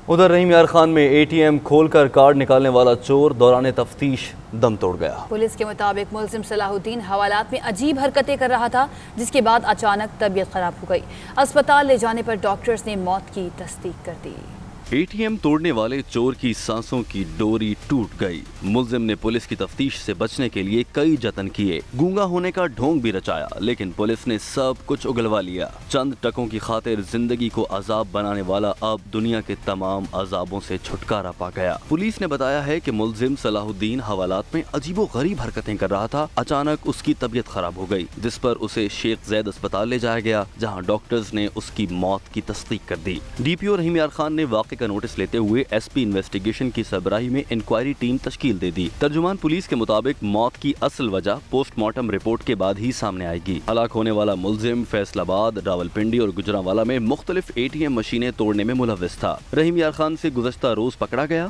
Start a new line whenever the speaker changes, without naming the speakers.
उधर रहीम यार खान में ATM खोलकर कार्ड निकालने वाला चोर दौरान तफ्तीश दम तोड़ गया।
पुलिस के मुताबिक मुलजिम सलाहुद्दीन हवालात में अजीब हरकतें कर रहा था, जिसके बाद अचानक तबीयत खराब हो गई। अस्पताल ले जाने पर डॉक्टर्स ने मौत की तस्दीक कर दी।
ATM तोड़ने वाले चोर की सांसों की डोरी टूट गई। मुलजिम ने पुलिस की तफ्तीश से बचने के लिए कई जतन किए, गूंगा होने का ढोंग भी रचाया, लेकिन पुलिस ने सब कुछ उगलवा लिया। चंद टकों की खातिर जिंदगी को अजाब बनाने वाला अब दुनिया के तमाम अजाबों से छुटकारा पा गया। पुलिस ने बताया है कि मुलजिम सलाहुद्दीन हवालात में अजीबो गरीब हरकतें कर रहा था। अचानक उसकी तबीयत खराब हो गई, जिस पर उसे शेख जैद अस्पताल ले जाया गया, जहाँ डॉक्टर्स ने उसकी मौत की तस्दीक कर दी। DPO रहीम यार खान ने वाक़े का नोटिस लेते हुए SP इन्वेस्टिगेशन की सरबराही में इंक्वायरी टीम तश्कील दे दी। तर्जुमान पुलिस के मुताबिक मौत की असल वजह पोस्टमार्टम रिपोर्ट के बाद ही सामने आएगी। हलाक होने वाला मुलजिम फैसलाबाद, रावलपिंडी और गुजरांवाला में मुख्तलिफ ATM मशीनें तोड़ने में मुलव्विस था। रहीम यार खान से गुज़श्ता रोज पकड़ा गया।